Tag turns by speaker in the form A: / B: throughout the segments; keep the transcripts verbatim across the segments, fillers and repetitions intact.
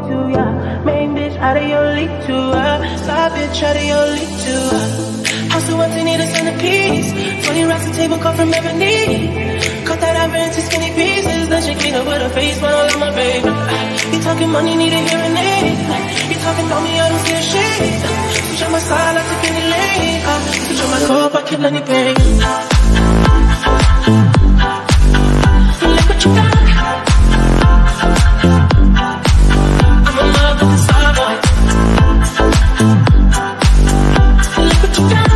A: too, yeah. Main bitch out of your league too, uh. Side bitch out of your league too, uh. House of empty, need a centerpiece. Twenty racks a table cut from ebony. Cut that ivory into skinny pieces. Then she clean up with her face, but I love my baby. You talking money, need a hearing aid. You talking about me, I don't see a shade. Switch on my side, I take any lane. Switch on my cup, I kill any pain. Look what you got. I'm in love with the star boy. Look what you got.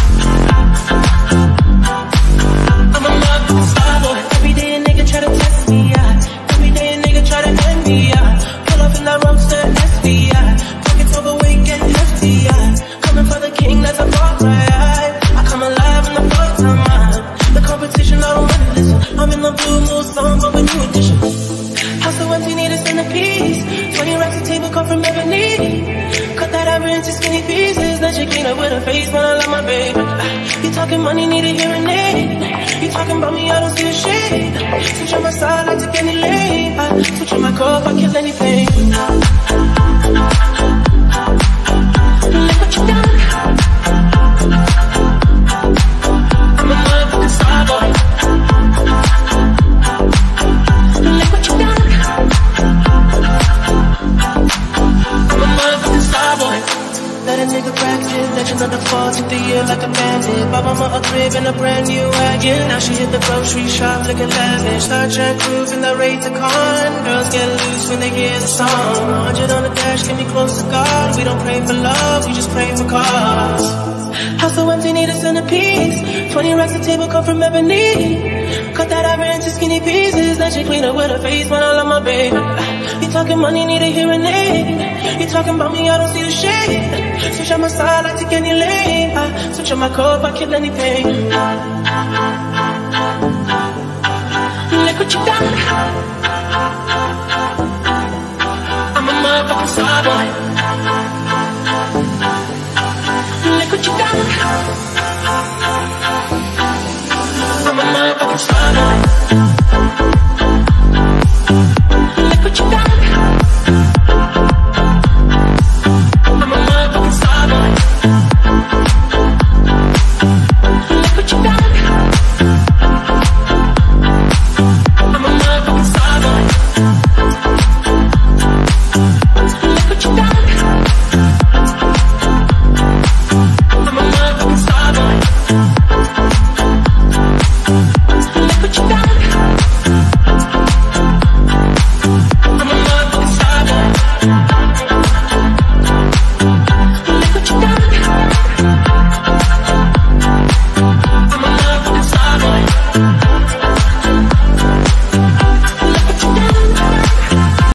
A: I'm in love with the star boy. Every day a nigga try to test me, yeah. Every day a nigga try to end me, yeah. Pull up in that roadster S V, yeah. Pockets overweight, getting hefty, yeah. Coming for the king, that's a fault, right? I come alive in the full time, man. The competition, I don't wanna listen. I'm in the blue mood song, but with new edition. House so empty, need a centerpiece. Twenty racks a table cut from ebony. Cut that ivory into skinny pieces. Then she clean up with her face, but I love my baby. You talking money, need a hearing aid. You talking about me, I don't see a shade. Switch on my side, I take any lane. I switch on my cup, I kill any pain. Look what you done. I'm in love with the star boy. Look what you done. I'm in love with the star boy. Let a nigga practice, legend of the fall, took the year like a bandit. Bought mama a crib and a brand new wagon. Now she hit the grocery shop looking lavish. Star Trek cruise in the rate to con. Girls get loose when they hear the song. one hundred on the dash, get me close to God. We don't pray for love, we just pray for cause. House so empty, need a centerpiece. Twenty racks a table cut from ebony. Cut that ivory into skinny pieces. Then she clean up with her face, when I love my baby. You talking money, need a hearing aid. You talking about me, I don't see the shade. Switch on my side, I take any lane. I switch on my cup, I kill any pain. Look what you got. I'm a motherfucking star boy. Look what you got. I'm a motherfucking star boy.